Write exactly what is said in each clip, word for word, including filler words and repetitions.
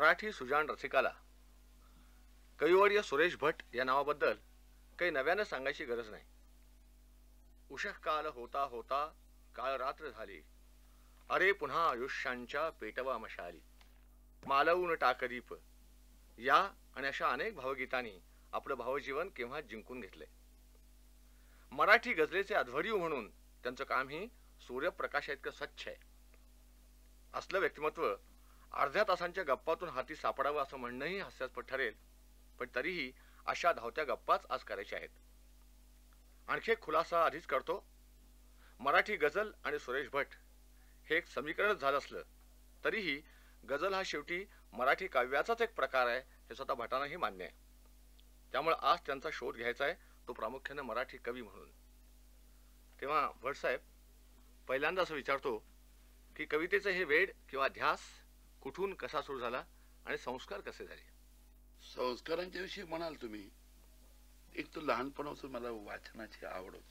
मराठी सुजाण रसिकाला कविवर्य सुरेश भट या नावाबद्दल काही नव्यानं सांगायची गरज नाही. उषः काल होता होता काळ रात्र झाली, अरे पुन्हा आयुष्यांच्या पेटवा मशाली, मालवून टाकदीप या आणि अशा अनेक भावगीतांनी आपलं भावजीवन केव्हा जिंकून घेतले. मराठी गझलेचे अध्वर्यू म्हणून त्यांचं कामही सूर्यप्रकाशा इतकं स्वच्छ आहे. असलं व्यक्तिमत्व अर्ध्या तासांच्या गप्पातून हाती सापडावं असं म्हणणंही हास्यास्पद ठरेल, पण तरीही अशा धावत्या गप्पाच आज करायच्या आहेत. आणखी एक खुलासा आधीच करतो. मराठी गझल आणि सुरेश भट हे एक समीकरणच झालं असलं तरीही गझल हा शेवटी मराठी काव्याचाच एक प्रकार आहे हे स्वतः भटांनाही मान्य आहे. त्यामुळे आज त्यांचा शोध घ्यायचा आहे, तो प्रामुख्याने मराठी कवी म्हणून. तेव्हा भट साहेब, पहिल्यांदा असं विचारतो की कवितेचे हे वेड किंवा ध्यास कुठून कसा सुरू झाला आणि संस्कार कसे झाले? संस्कारांच्या विषयी म्हणाल तुम्ही, एक तर लहानपणापासून मला वाचनाची आवड होती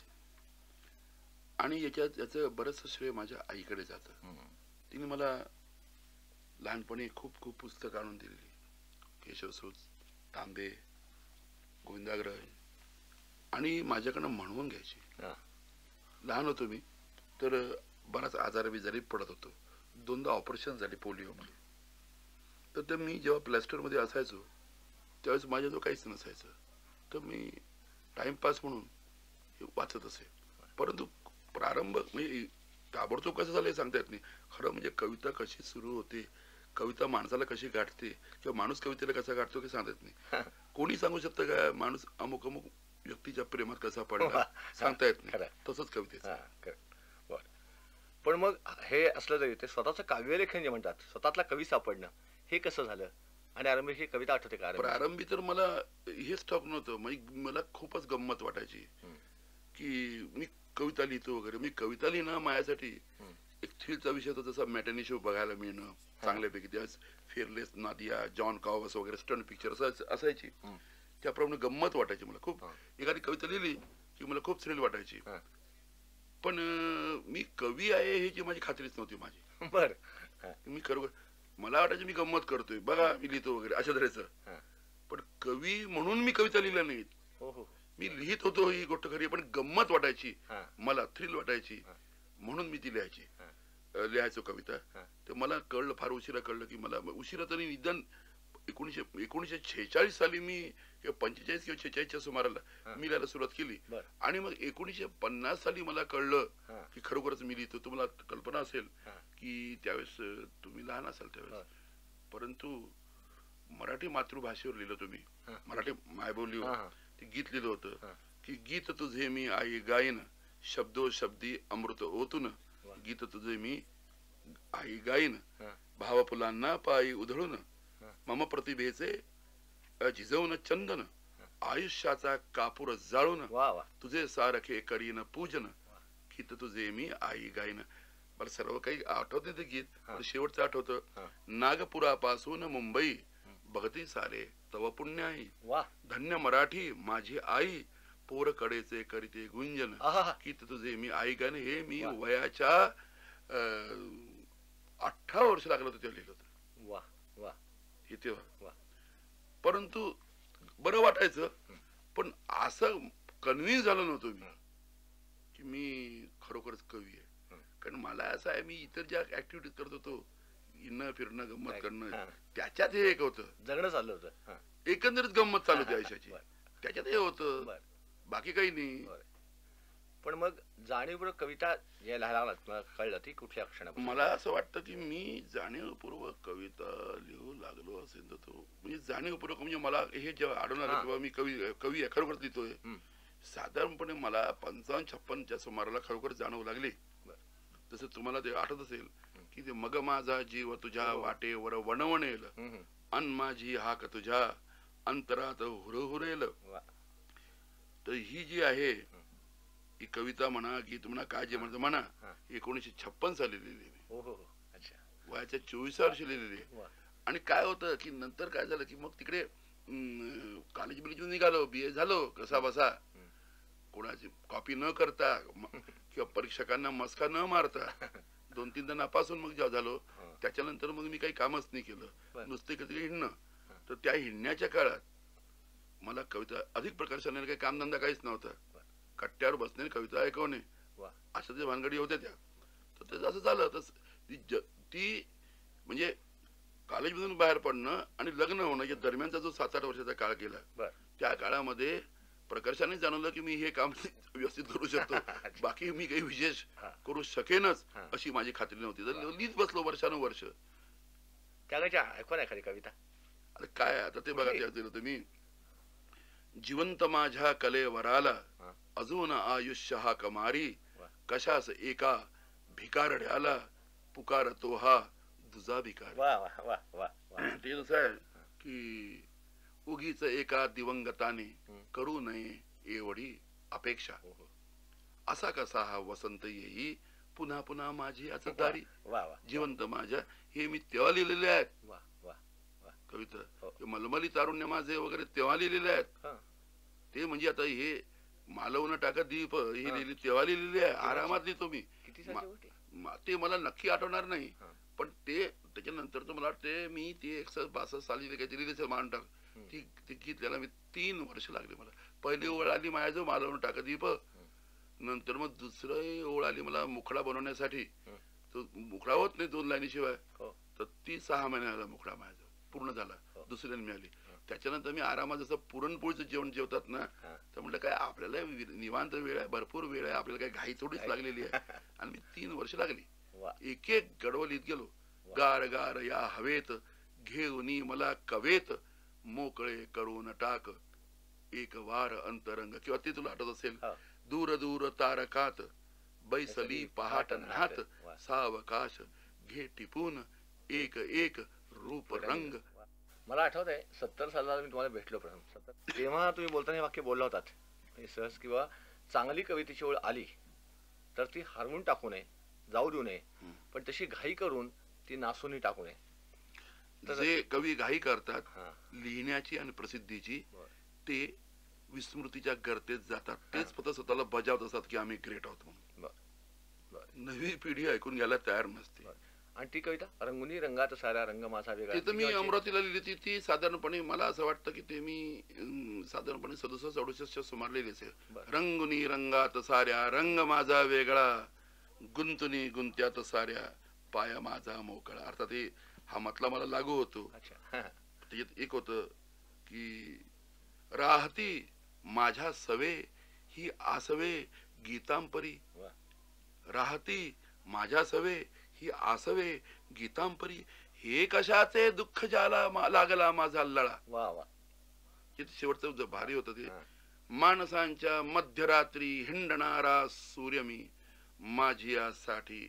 आणि याच्यात याचं बरंचसं श्रेय माझ्या आईकडे जातं. तिने मला लहानपणी खूप खूप पुस्तकं आणून दिलेली. केशवसूत, तांबे, गोविंदाग्रह, आणि माझ्याकडनं म्हणवून घ्यायची. लहान होतो मी तर बराच आजार बिजारी पडत होतो. दोनदा ऑपरेशन झाले पोलिओमध्ये. तर ते मी जेव्हा प्लॅस्टरमध्ये असायचो त्यावेळेस माझ्याजवळ काहीच नसायचं, तर मी टाइमपास म्हणून हे वाचत असे. परंतु प्रारंभ म्हणजे ताबडतोब कसं झालं हे सांगता येत नाही. खरं म्हणजे कविता कशी सुरू होते, कविता माणसाला कशी गाठते किंवा माणूस कवितेला कसा गाठतो हे सांगता येत नाही. कोणी सांगू शकतं का माणूस अमुक अमुक व्यक्तीच्या प्रेमात कसा पडला, सांगता येत नाही. तसंच कवितेचं. पण मग हे असलं तरी ते स्वतःचं काव्यलेखन जे म्हणतात, स्वतःतला कवी सापडणं, हे कसं झालं? आणि आरंभी ही कविता आठवते का? प्रारंभी तर मला हेच ठाऊक नव्हतं. म्हणजे मला खूपच गंमत वाटायची की मी कविता लिहितो वगैरे. मी कविता लिहिणं माझ्यासाठी एक थ्रिलचा विषय होता. जसा मॅटर्नी शो बघायला मिळणं चांगल्यापैकी, त्यावेळेस फेअरलेस, नादिया, जॉन कॉवस वगैरे स्टंट पिक्चर असं असायची. त्याप्रमाणे गंमत वाटायची मला खूप. एखादी कविता लिहिली की मला खूप थ्रिल वाटायची. पण मी कवी आहे ह्याची माझी खात्रीच नव्हती माझी. बर मी खरोखर मला वाटायचं मी गंमत करतोय, बघा मी लिहितो वगैरे अशा तऱ्हेचं. पण कवी म्हणून मी कविता लिहिल्या नाहीत. मी लिहित होतो ही गोष्ट खरी, पण गंमत वाटायची मला, थ्रिल वाटायची म्हणून मी ती लिहायची, लिहायचो कविता. तर मला कळलं, फार उशिरा कळलं की मला उशिरा तरी निदान एकोणीशे एकोणीशे छेचाळीस साली मी पंचेचाळीस किंवा छेचाळीसच्या सुमाराला मी लिहायला सुरुवात केली. आणि मग एकोणीशे पन्नास साली मला कळलं की खरोखरच मी लिहितो. तुम्हाला कल्पना असेल की त्यावेळेस तुम्ही लहान असाल त्यावेळेस, परंतु मराठी मातृभाषेवर लिहिलं तुम्ही, मराठी मायबोलीवर ते गीत लिहिलं होतं की गीत तुझे मी आई गायन, शब्दो शब्दी अमृत ओतून, गीत तुझे मी आई गायन, भाव फुलांना पायी उधळून, मम प्रतिभेचे झिजवून चंदन, आयुष्याचा कापूर जाळून, तुझे सारखे करीन पूजन, गीत तुझे मी आई गायन. मला सर्व काही आठवत नाही ते गीत, शेवटचं आठवतं. नागपुरापासून मुंबई बघती सारे तव पुण्याई, धन्य मराठी माझी आई, पोर कडेचे करीते गुंजन, गीत तुझे मी आई गायन. हे मी वयाच्या अठरा वर्ष लागलं होतं तेव्हा लिहिलं होतं. वा वा हे तेव्हा. परंतु बरं वाटायचं, पण असं कन्व्हिन्स झालो नव्हतो मी की मी खरोखरच कवी आहे. कारण मला असं आहे, मी इतर ज्या ऍक्टिव्हिटीज करत होतो, इणं फिरणं गंमत करणं, त्याच्यात हे एक होतं, जगणं चाललं होतं, एकंदरीत गंमत चालू होती आयुष्याची, त्याच्यात हे होतं, बाकी काही नाही. पण मग जाणीवपूर्वक कविता जे लिहायला लागला कळलं ती कुठल्या क्षणात? मला असं वाटतं की मी जाणीवपूर्वक कविता लिहू लागलो असेल तर तो म्हणजे जाणीवपूर्वक, म्हणजे मला हे जेव्हा आढळून आलं तेव्हा मी कवी कवी आहे खरोखर लिहितोय, साधारणपणे मला पंचावन्न छप्पनच्या सुमाराला खरोखर जाणवू लागली. जसं तुम्हाला ते आठवत असेल की ते मग माझा जीव तुझ्या वाटेवर वणवणेल, अन माझी हाक तुझ्या अंतरात हुरहुरेल. तर ही जी आहे ही कविता म्हणा, गीत म्हणा, काय जे म्हणतो म्हणा, एकोणीसशे छप्पन साली लिहिली मी, वयाच्या चोवीस वर्षी लिहिलेली. आणि काय होतं की नंतर काय झालं की मग तिकडे कॉलेज बिलेज निघालो, बी ए झालो कसा बसा, कोणाची कॉपी न करता किंवा परीक्षकांना मस्का न मारता, दोन तीनदा नापासून मग जेव्हा झालो त्याच्यानंतर मग मी काही कामच नाही केलं, नुसते कधी हिंडणं. तर त्या हिंडण्याच्या काळात मला कविता अधिक प्रकर्षाने काही कामधंदा काहीच नव्हता. कट्ट्यावर बसणे, कविता ऐकवणे, अशा ज्या भानगडी होत्या त्या. तर त्याचं असं झालं तर ती ती म्हणजे कॉलेजमधून बाहेर पडणं आणि लग्न होणं या दरम्यानचा जो सात आठ वर्षाचा काळ गेला, त्या काळामध्ये प्रकर्षाने जाणवलं की मी हे काम व्यवस्थित करू शकतो, बाकी मी काही विशेष करू शकेनच अशी माझी खात्री नव्हती. तर लिहित बसलो वर्षानुवर्ष. त्याच्या ऐकून एखादी कविता. आता काय आता ते बघा, त्या दिलं तुम्ही, जिवंत माझ्या कलेवराला अजून आयुष्य हा कमारी, कशास एका भिकारड्याला पुकारतो हा दुजा भिकार. ते जसं आहे की उगीच एका दिवंगताने करू नये एवढी अपेक्षा, असा कसा हा वसंत येई पुन्हा पुन्हा माझी आता दारी. जिवंत माझ्या हे मी तेव्हा लिहिलेले आहेत कविता, मलमली तारुण्य माझे वगैरे तेव्हा लिहिलेले आहेत. ते म्हणजे आता हे मालवून टाका दीप ही लिहिली तेव्हा लिहिलेली आहे, आरामात लिहितो मी. ते मला नक्की आठवणार नाही, पण ते त्याच्यानंतर तर मला वाटते मी ती एकशे बासष्ट साली काहीतरी लिहिली मान टाक, ती ती गीत लिहायला मी तीन वर्ष लागले मला. पहिली ओळ आली माझ्या जो मालवून टाका दीप, नंतर मग दुसरं ओळ आली मला मुखडा बनवण्यासाठी. तो मुखडा होत नाही दोन लाईनी शिवाय, तर ती सहा महिन्याला मुखडा माझा पूर्ण झाला, दुसऱ्याने मिळाली. त्याच्यानंतर मी आरामात जसं पुरणपोळीचं जेवण जेवतात ना, तर म्हटलं काय आपल्याला निवांत वेळ आहे, भरपूर वेळ आहे, आपल्याला काही घाई थोडीच लागलेली आहे. आणि मी तीन वर्ष लागली, एक एक गडवं लिहित गेलो. गार गार या हवेत घेऊनी मला कवेत, मोकळे करून टाक एक वार अंतरंग. किंवा ते तुला आठवत असेल, दूर दूर तारकात बैसली पहाट नात, सावकाश घे टिपून एक एक रूप रंग. मला आठवत आहे सत्तर सालाला मी तुम्हाला भेटलो प्रथम, तेव्हा तुम्ही बोलताना हे वाक्य बोलला होतात सहज, किंवा चांगली कवितेची ओळ आली तर ती हरवून टाकू नये, जाऊ देऊ नये, पण तशी घाई करून ती नासूनही टाकू नये. जे कवी घाई करतात लिहिण्याची आणि प्रसिद्धीची, ते विस्मृतीच्या गर्तेत जातात. तेच फक्त स्वतःला बजावत असतात की आम्ही ग्रेट आहोत म्हणून. नवी पिढी ऐकून घ्यायला तयार नसते. आणि ती कविता रंगुनी रंगात सारा रंग माझा वेगळा, ती तर मी अमरावतीला लिहिली ती. ती साधारणपणे मला असं वाटतं की ते मी साधारणपणे सदुसष्ट अडुसष्ट सुमार लिहिली असेल. रंगुनी रंगात साऱ्या रंग माझा वेगळा, गुंतुनी गुंत्यात साऱ्या पाया माझा मोकळा. अर्थात हे हा मतला मला लागू होतो. त्याच्यात एक होत की राहती माझ्या सवे ही आसवे गीतांपरी, राहती माझ्या सवे ही आसवे गीतांपरी, हे कशाचे दुःख ज्याला लागला माझा लळा. वा वा, शेवटचं भारी होत ते. माणसांच्या मध्यरात्री हिंडणारा सूर्य मी, माझियासाठी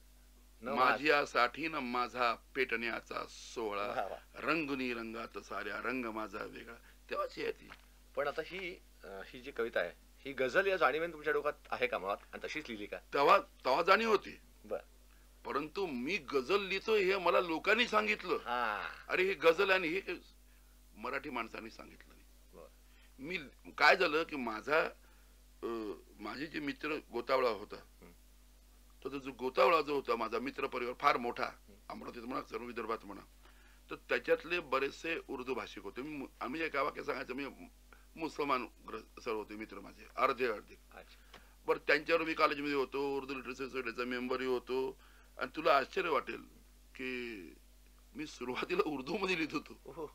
माझियासाठी न माझा पेटण्याचा सोहळा, रंगुनी रंगात साऱ्या रंग माझा वेगळा. तेव्हाची आहे ती. पण आता ही ही जी कविता आहे ही गझल या जाणीवेन तुमच्या डोक्यात आहे का मनात, आणि तशीच लिहिली का? तेव्हा तेव्हा जाणीव होती, बर, परंतु मी गझल लिहितो हे मला लोकांनी सांगितलं. अरे हे गझल आणि हे मराठी माणसांनी सांगितलं नाही. मी काय झालं की माझा माझे जे मित्र गोतावळा होता, तो जो गोतावळा जो होता माझा मित्र परिवार फार मोठा, अमरावतीत म्हणा सर्व विदर्भात म्हणा, तर त्याच्यातले बरेचसे उर्दू भाषिक होते. आम्ही एका वाक्य सांगायचं, मी मुसलमान सर्व होते मित्र माझे, अर्धे अर्धे. बरं, त्यांच्यावर मी कॉलेजमध्ये होतो, उर्दू लिटरेचर सोसायटीचा मेंबरही होतो. आणि तुला आश्चर्य वाटेल की मी सुरुवातीला उर्दू मध्ये लिहित होतो.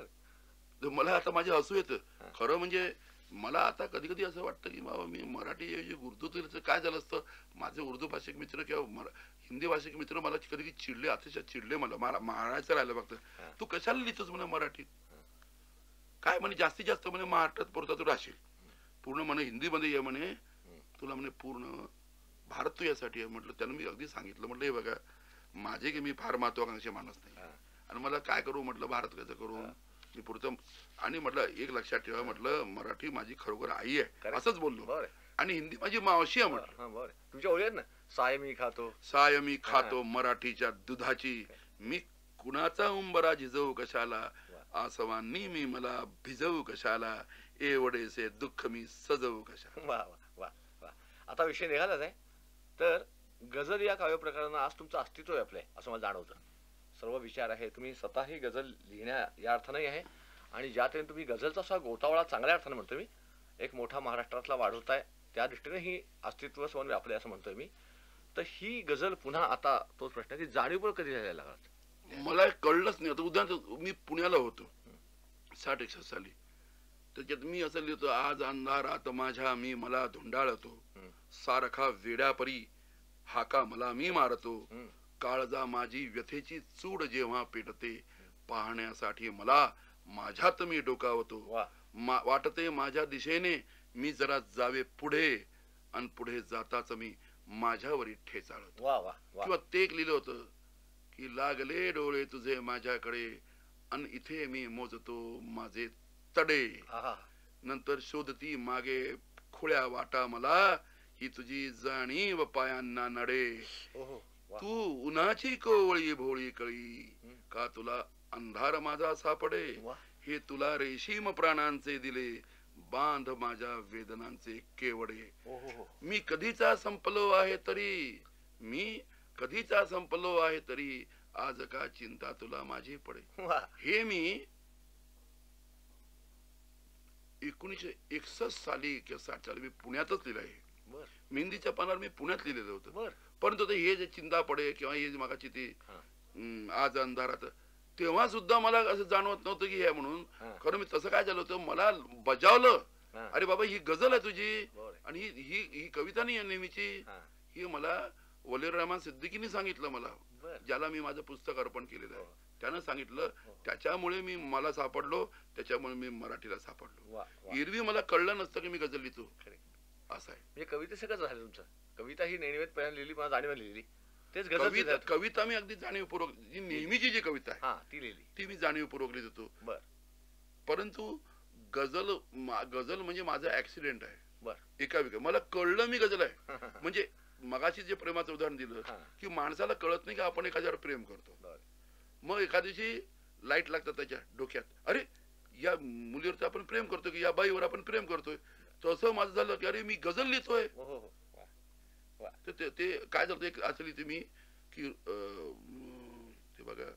मला आता माझे हसू येतं खरं. म्हणजे मला आता कधी कधी असं वाटतं की बाबा मी मराठी उर्दू काय झालं असतं, माझे उर्दू भाषिक मित्र किंवा हिंदी भाषिक मित्र मला कधी कधी चिडले, अतिशय चिडले. मला मारायचं राहिलं फक्त, तू कशाला लिहितोस म्हणे मराठीत, काय म्हणे जास्तीत जास्त म्हणे महाराष्ट्रात पुरता तू राहशील, पूर्ण म्हणे हिंदी मध्ये ये म्हणे, तुला म्हणे पूर्ण भारत तू यासाठी आहे. म्हटलं त्यानं मी अगदी सांगितलं, म्हटलं हे बघा माझे की मी फार महत्वाकांक्षी माणूस नाही, आणि मला काय करू म्हटलं भारत कसं करू मी पुरतं. आणि म्हटलं एक लक्षात ठेवा, म्हटलं मराठी माझी खरोखर आई आहे असंच बोललो, आणि हिंदी माझी मावशी आहे. म्हटलं तुमच्या ओळी ना, साय मी खातो साय मी खातो मराठीच्या दुधाची, मी कुणाचा उंबरा झिजवू कशाला, आसवांनी मी मला भिजवू कशाला, एवढेसे दुःख मी सजवू कशाला. वा वा वा. आता विषय निघालाच आहे, तर गझल या काव्य प्रकारानं आज तुमचं अस्तित्व आहे आपलं असं मला जाणवतं. सर्व विचार आहे तुम्ही स्वतःही गझल लिहिण्या या अर्थाने आहे आणि ज्या तऱ्हेने तुम्ही गझलचा असा गोतावळा चांगल्या अर्थाने म्हणतो मी एक मोठा महाराष्ट्रातला वाढवताय त्या दृष्टीने ही अस्तित्व सवन व्यापले असं म्हणतोय मी. तर ही गझल पुन्हा आता तोच प्रश्न की जाणीवपूर्वक कधी लिहायला लागलात? मला कळलंच नाही. आता उदाहरण मी पुण्याला होतो साठ एकसष्ट साली, त्याच्यात मी असं लिहितो, आज अंधारात माझ्या मी मला धुंडाळतो, सारखा वेड्यापरी हाका मला मी मारतो, काळजा माझी व्यथेची चूड जेव्हा पेटते, पाहण्यासाठी मला माझ्यात मी डोकावतो, वाटते माझ्या दिशेने मी जरा जावे पुढे, आणि पुढे जाताच मी माझ्यावरी ठेचाळतो. किंवा ते एक लिहिलं होतं की लागले डोळे तुझे माझ्याकडे, अन इथे मी मोजतो माझे तडे, नंतर शोधती मागे खुळ्या वाटा मला, ही तुझी जाणीव पायांना नडे, तू उन्हाची कोवळी भोळी कळी, का तुला अंधार माझा सापडे, हे तुला रेशीम प्राणांचे दिले, बांध माझ्या वेदनांचे केवडे, मी कधीचा संपलो आहे तरी, मी कधीचा संपलो आहे तरी, आज का चिंता तुला माझी पडे. हे मी एकोणीसशे एकसष्ट साली किंवा साठ साली मी पुण्यातच लिहिलं आहे. मेहंदीच्या पानावर मी पुण्यात लिहिलेलं होतं. परंतु हे जे चिंता पडे किंवा हे मागाची ती आज अंधारात, तेव्हा सुद्धा मला असं जाणवत नव्हतं की हे म्हणून. खरं मी तसं काय झालं होतं, मला बजावलं, अरे बाबा ही गझल आहे तुझी, आणि ही ही कविता नाही नेहमीची, ही मला वलीर रहमान सिद्दीकीने सांगितलं मला, ज्याला मी माझं पुस्तक अर्पण केलेलं आहे, त्यानं सांगितलं. त्याच्यामुळे मी मला सापडलो, त्याच्यामुळे मी मराठीला सापडलो. एरवी मला कळलं नसतं की मी गझल लिहितो असं आहे. म्हणजे कविता सगळं झालं तुमचं. कविता ही नेहमीच पहिल्यांदा लिहिली, मला जाणीव लिहिली, तेच कविता कविता मी अगदी जाणीवपूर्वक, जी नेहमीची जी कविता आहे ती लिहिली, ती मी जाणीवपूर्वक लिहितो. परंतु गझल गझल म्हणजे माझा ऍक्सिडेंट आहे. एका विका मला कळलं मी गझल आहे. म्हणजे मगाशी जे प्रेमाचं उदाहरण दिलं की माणसाला कळत नाही की आपण एखाद्यावर प्रेम करतो, मग एका दिवशी लाईट लागतात त्याच्या डोक्यात, अरे या मुलीवर आपण प्रेम करतो की या बाईवर आपण प्रेम करतोय. तसं माझं झालं की अरे मी गझल लिहितोय. ते काय झालं, एक असं लिहिते मी की ते बघा,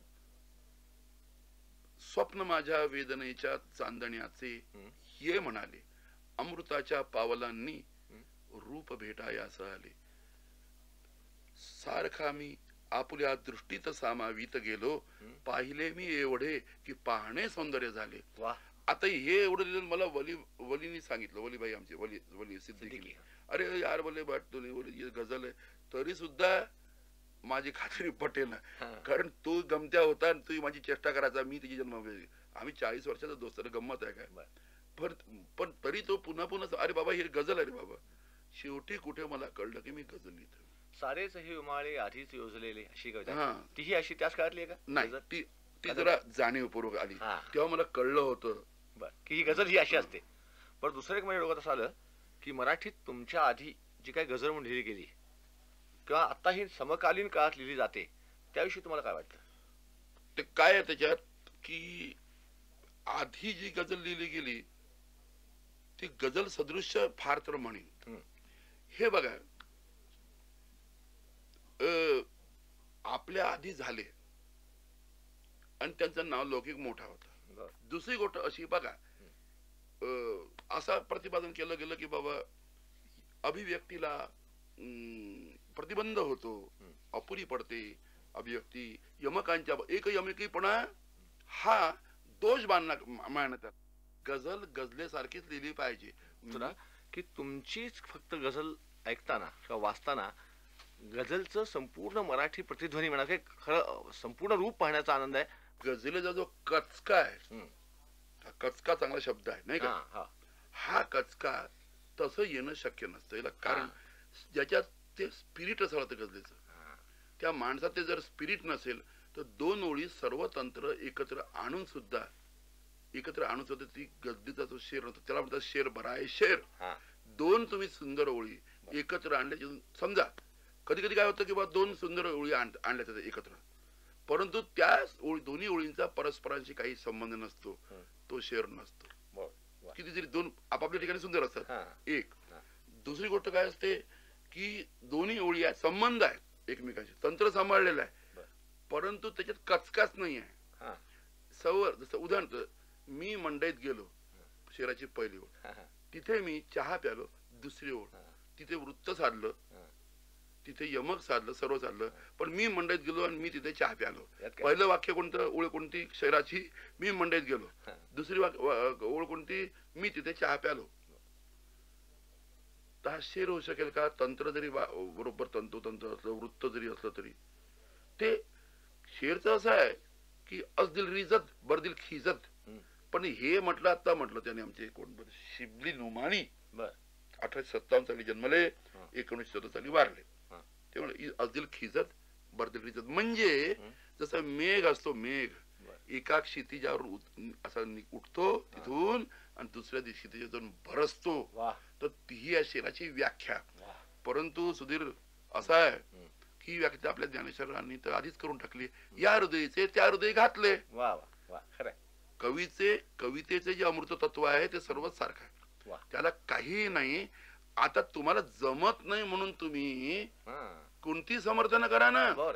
स्वप्न माझ्या वेदनेच्या चांदण्याचे ये म्हणाले, अमृताच्या पावलांनी रूप भेटायास आले, सारखा मी आपुल्या दृष्टीत सामावित गेलो, पाहिले मी एवढे की पाहणे सौंदर्य झाले. आता हे एवढं लिहिलं मला वली वलीनी सांगितलं, वलीबाई आमची वली वली सिद्दीकी, अरे यार बोले बाट तुला गझल आहे, तरी सुद्धा माझी खात्री पटेल ना, कारण तू गमत्या होता, तू माझी चेष्टा करायचा, मी तुझी जन्म, आम्ही चाळीस वर्षाचा दोस्त, गंमत आहे काय. पण पण तरी तो पुन्हा पुन्हा, अरे बाबा ही गझल आहे रे बाबा. शेवटी कुठे मला कळलं की मी गझल लिहितो. सारेच हे उमाळे आधीच योजलेले अशी कविता, तीही अशी त्याच काळातली आहे का? नाही, ती ती जरा जाणीवपूर्वक आली, तेव्हा मला कळलं होतं की ही गझल ही अशी असते. पण दुसरं एक म्हणजे डोक्यात असं आलं की मराठीत तुमच्या आधी जी काही गझल म्हणून लिहिली गेली किंवा आता ही समकालीन काळात लिहिली जाते, त्याविषयी तुम्हाला काय वाटतं? ते काय आहे त्याच्यात की आधी जी गझल लिहिली गेली ती गझल सदृश्य फार तर म्हणेन. हे बघा, आपल्या आधी झाले आणि त्यांचं नाव लौकिक मोठा होता. दुसरी गोष्ट अशी बघा, असं प्रतिपादन केलं गेलं की बाबा अभिव्यक्तीला प्रतिबंध होतो, अपुरी पडते अभिव्यक्ती, यमकांच्या एक यमकीपणा हा दोष मानण्यात. गझल गझलेसारखीच लिहिली पाहिजे तुला, की तुमचीच फक्त गझल ऐकताना किंवा वाचताना गझलचं संपूर्ण मराठी प्रतिध्वनी म्हणा की खरं संपूर्ण रूप पाहण्याचा आनंद आहे. गझलेचा जो कचका आहे, कचका चांगला शब्द आहे नाही का, हा कचका तसं येणं शक्य नसतं याला. कारण ज्याच्यात ते स्पिरिट असतं गझलेचं, त्या माणसात ते जर स्पिरिट नसेल तर दोन ओळी सर्व तंत्र एकत्र आणून सुद्धा एकत्र आणून सुद्धा ती गझलेचा जो शेर होता त्याला म्हणतात शेर बराय शेर. दोन तुम्ही सुंदर ओळी एकत्र आणल्या, समजा कधी कधी काय होतं की बा दोन सुंदर ओळी आणल्या जातात एकत्र, परंतु त्या ओळी दोन्ही ओळींचा परस्परांशी काही संबंध नसतो, तो शेर नसतो. किती जरी दोन आपापल्या ठिकाणी सुंदर असतात. एक दुसरी गोष्ट काय असते की दोन्ही ओळी आहेत, संबंध आहेत एकमेकांशी, तंत्र सांभाळलेलं आहे, परंतु त्याच्यात कचकाच नाही आहे. सवर जसं उदाहरण, मी मंडईत गेलो, शेराची पहिली ओळ, तिथे मी चहा प्यालो, दुसरी ओळ, तिथे वृत्त साधलं, तिथे यमक साधलं, सर्व साधलं, पण मी मंडईत गेलो आणि मी तिथे चहा प्यालो. पहिलं वाक्य कोणतं, ओळ कोणती शहराची, मी मंडईत गेलो. दुसरी ओळ कोणती, मी तिथे चहा प्यालो. तर शेर होऊ शकेल का? तंत्र जरी बरोबर तंतोतंत्र असलं, वृत्त जरी असलं तरी ते शेरचं असं आहे की असदिल रिजत बरदिल खिजत. पण हे म्हटलं, आता म्हटलं त्याने आमचे कोण शिबली नुमानी अठराशे सत्तावन्न साली जन्मले, एकोणीसशे चौदा साली वारले. ते म्हणजे असदिल खिजत बरदिल रिजत म्हणजे जसं मेघ असतो, मेघ एका क्षितिजावर असा उठतो तिथून आणि दुसऱ्या दिवशी त्याच्यातून बरसतो. तर ती आहे शेराची व्याख्या. परंतु सुधीर असा आहे की व्याख्या आपल्या ज्ञानेश्वरांनी तर आधीच करून टाकली. या हृदयचे त्या हृदय घातले. कवीचे कवितेचे जे अमृत तत्व आहे ते सर्वच सारखं आहे, त्याला काही नाही. आता तुम्हाला जमत नाही म्हणून तुम्ही कोणती समर्थन करा ना. बर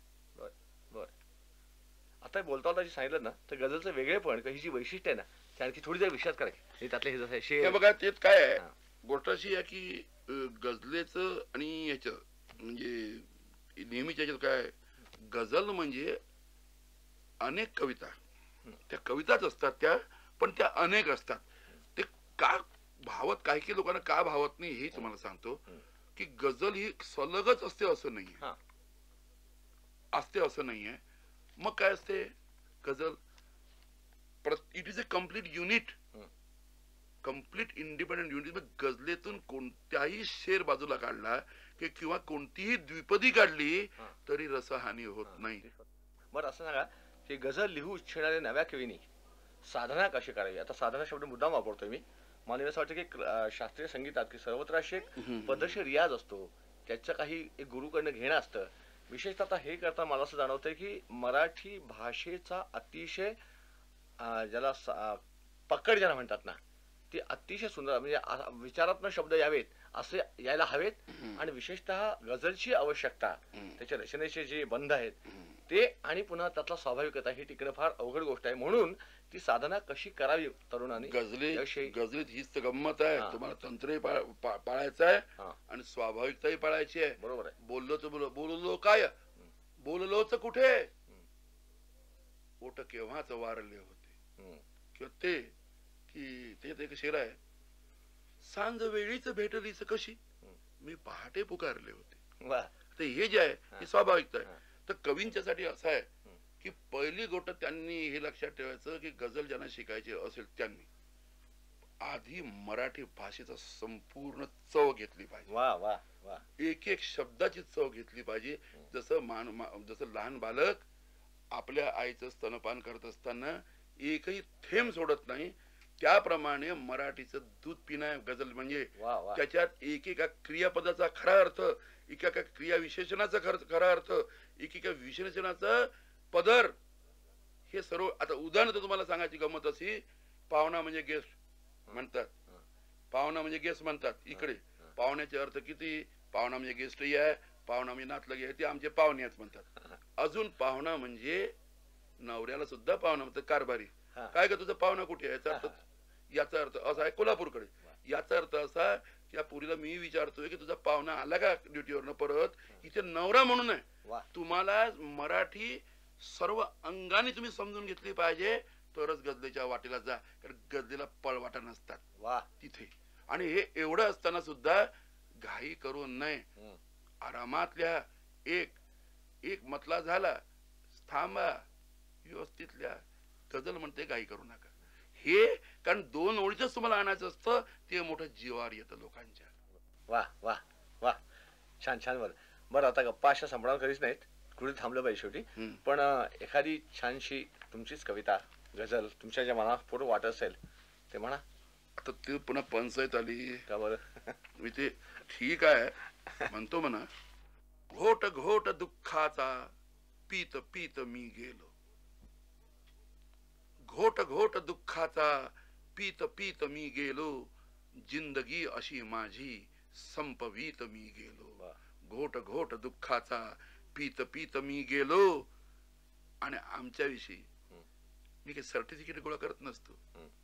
बर आता बोलता बोलता सांगितलं ना, तर गझलचं वेगळेपण, ही जी वैशिष्ट्य आहे ना, ती आणखी थोडी जर विश्वास करायची. त्यातले हे जसं शेर बघा, तेच काय आहे गोष्ट अशी आहे की गझलेचं आणि ह्याचं म्हणजे नेहमीच्या ह्याच्यात काय, गझल म्हणजे अनेक कविता, त्या कविताच असतात त्या, पण त्या अनेक असतात. ते का भावत, काही काही लोकांना का भावत नाही हे तुम्हाला सांगतो की गझल ही सलगच असते असं नाहीये, असते असं नाहीये. मग काय असते गझल, it is a complete unit, complete independent unit. गझलेतून कोणत्याही शेर बाजूला काढला की किंवा कोणतीही द्विपदी काढली तरी रसहानी होत नाही. बरं असं सांगा की गझल लिहू इच्छिणाऱ्या नव्या कवीनी साधना कशी करावी. आता साधना शब्द मुद्दाम वापरतोय मी. मला असं वाटतं की शास्त्रीय संगीतात की सर्वत्र अशी एक पद्धतशीर रियाज असतो, त्याचं काही एक गुरुकडनं घेणं असतं. विशेषतः आता हे करता मला असं जाणवतंय की मराठी भाषेचा अतिशय ज्याला पकड ज्याला म्हणतात ना, ती अतिशय सुंदर, म्हणजे विचारात्मक शब्द यावेत असे यायला हवेत. आणि विशेषतः गझलची आवश्यकता, त्याच्या रचनेचे जे बंध आहेत ते, आणि पुन्हा त्यातला स्वाभाविकता, ही टिकणं फार अवघड गोष्ट आहे. म्हणून ती साधना कशी करावी तरुणांनी. गझले गझलेत हीच तर गंमत आहे. तुम्हाला तंत्रही पाळायचं आहे आणि स्वाभाविकताही पाळायची आहे. बरोबर आहे. बोललो तर बोल बोललो काय, बोललोच कुठे, ओठ केव्हाच वारले होते. किंवा ते की त्याच्यात एक शेर आहे, सांज वेळीच भेटलीच कशी, मी पहाटे पुकारले होते. तर हे जे आहे हे स्वाभाविकता आहे. तर कवींच्यासाठी असं आहे की पहिली गोष्ट त्यांनी हे लक्षात ठेवायचं की गझल ज्यांना शिकायची असेल त्यांनी आधी मराठी भाषेचा संपूर्ण चव घेतली पाहिजे. वा वा वा एक एक शब्दाची चव घेतली पाहिजे. जसं मान जसं लहान बालक आपल्या आईचं स्तनपान करत असताना एकही थेंब सोडत नाही, त्याप्रमाणे मराठीचं दूध पिणं गझल म्हणजे त्याच्यात एकेका क्रियापदाचा खरा अर्थ, एकेका क्रिया विशेषणाचा खरा अर्थ, एकेका विशेषणाचा पदर, हे सर्व. आता उदाहरण तर तुम्हाला सांगायची गमत अशी, पाहुणा म्हणजे गेस्ट म्हणतात, पाहुणा म्हणजे गेस्ट म्हणतात. इकडे पाहुण्याचे अर्थ किती, पाहुणा म्हणजे गेस्टही आहे, पाहुणा म्हणजे नातलगी आहे, ते आमचे पाहुणेच म्हणतात. अजून पाहुणा म्हणजे नवऱ्याला सुद्धा पाहुणा म्हणतात, कारभारी. काय का तुझा पाहुणा कुठे आहे, याचा अर्थ याचा अर्थ असा आहे कोल्हापूरकडे. याचा अर्थ असा की या पुरीला मी विचारतोय की तुझा पाहुणा आला का ड्युटीवरनं परत, इथे नवरा म्हणून आहे. तुम्हाला मराठी सर्व अंगाने तुम्ही समजून घेतली पाहिजे, तरच गझलेच्या वाटेला जा. कारण गझलेला पळवाटा नसतात वा तिथे. आणि हे एवढं असताना सुद्धा घाई करू नये, आरामात लिहा. एक एक मतला झाला, थांबा, व्यवस्थित लिहा. गझल म्हणते घाई करू नका. हे कारण दोन ओळीच तुम्हाला आणायचं असतं, ते मोठं जीवावर येतं लोकांच्या. वा वा वा छान छान. बरं बरं आता गप्पा अशा संपणार कधीच नाहीत, कुठे थांबलं पाहिजे शेवटी. पण एखादी छानशी तुमचीच कविता गझल तुमच्या ज्या मनात पूर्ण वाटत असेल ते म्हणा. आता ते पुन्हा पंचायत आली का बरं. मी ते ठीक आहे म्हणतो म्हणा. घोट घोट दुःखाचा पीत पीत मी गेलो, घोट घोट दुःखाचा पीत पीत मी गेलो, जिंदगी अशी माझी संपवीत मी गेलो. घोट घोट दुःखाचा पीत पीत मी गेलो, आणि आमच्याविषयी मी काही सर्टिफिकेट गोळा करत नसतो.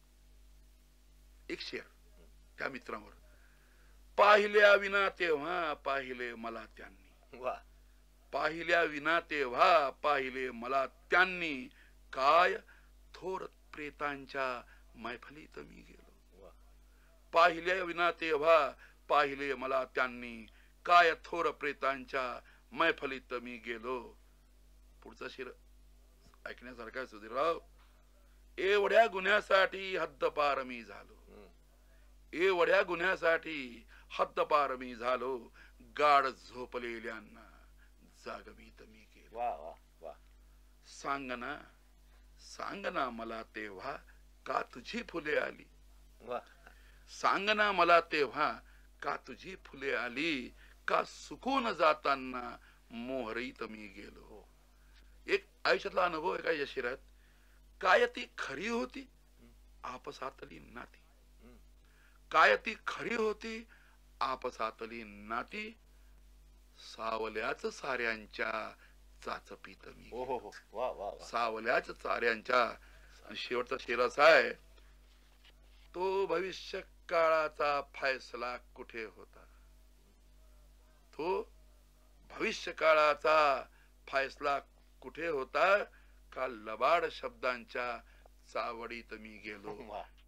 एक शेअर त्या मित्रांवर पाहिल्या विना तेव्हा पाहिले मला त्यांनी, वा पाहिल्या विना तेव्हा पाहिले मला त्यांनी, काय थोर प्रेतांच्या मैफलीत मी गेलो. पाहिल्या विना तेव्हा पाहिले मला त्यांनी, काय थोर प्रेतांच्या मैफलीत मी गेलो. पुढचा शेर ऐकण्यासारखा सुधीरराव. एवढ्या गुन्ह्यासाठी हद्दपार मी झालो, एवढ्या गुन्ह्यासाठी हद्दपार मी झालो, गाढ झोपलेल्यांना जागवीत मी केलो. वा वा वा. सांगना सांगना मला तेव्हा का तुझी फुले आली, वा. सांगना मला तेव्हा का तुझी फुले आली, का सुकून जाताना मोहरीत मी गेलो. एक आयुष्यातला अनुभव आहे काय या शिरात. काय ती खरी होती आपसातली नाती, काय ती खरी होती आपसातली नाती, सावल्याच साऱ्यांच्या चाचपीत मी. हो हो हो. वा वा वा. सावल्याच साऱ्यांच्या. आणि शेवटचा शेर असा आहे, तो भविष्य काळाचा फैसला कुठे होता, तो भविष्य काळाचा फैसला कुठे होता, का लबाड शब्दांच्या चावडीत मी गेलो.